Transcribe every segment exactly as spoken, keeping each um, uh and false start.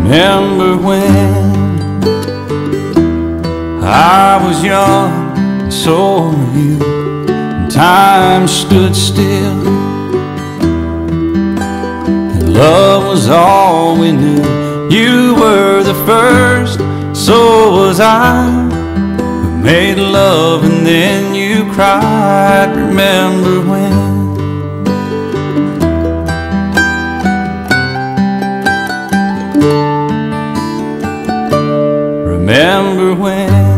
Remember when I was young and so were you, and time stood still, and love was all we knew. You were the first, so was I. We made love and then you cried. Remember when? Remember when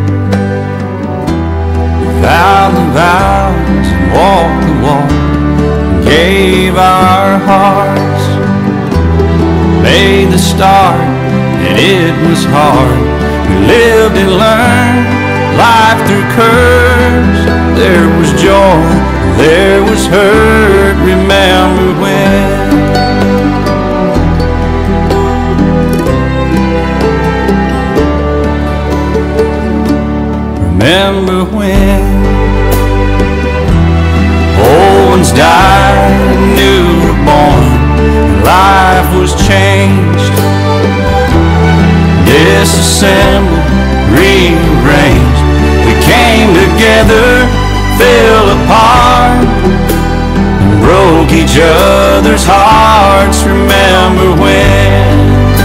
we vowed the vows and walked the walk and gave our hearts, made the start and it was hard. We lived and learned life through curves. There was joy, there was hurt. Remember when? Remember when old ones died and new were born, and life was changed, disassembled, rearranged. We came together, fell apart, and broke each other's hearts. Remember when?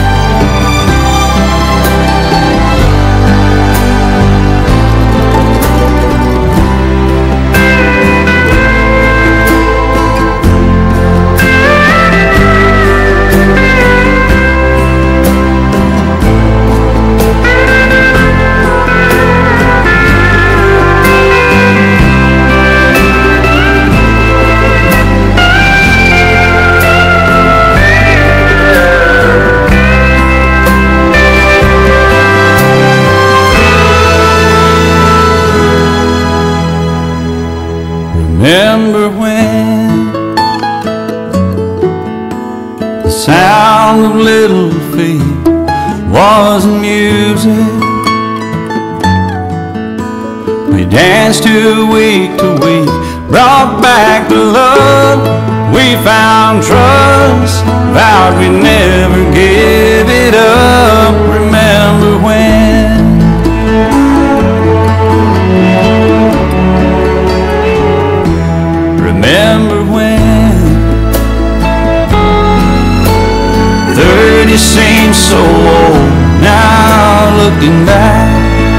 Remember when the sound of little feet was music? We danced to week to week, brought back the love. We found trust, vowed we'd never give it up. Remember when? Remember when thirty seems so old now, looking back.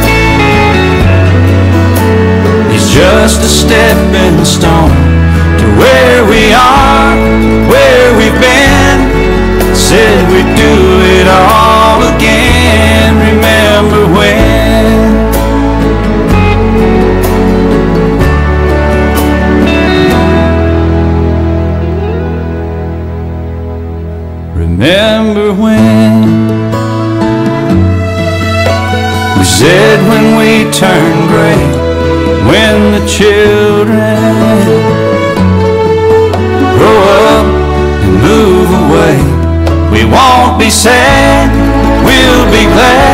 It's just a stepping stone to where we are, where we've been. Said we'd do it all again. Remember when? Remember when we said when we turn gray, when the children grow up and move away, we won't be sad, we'll be glad.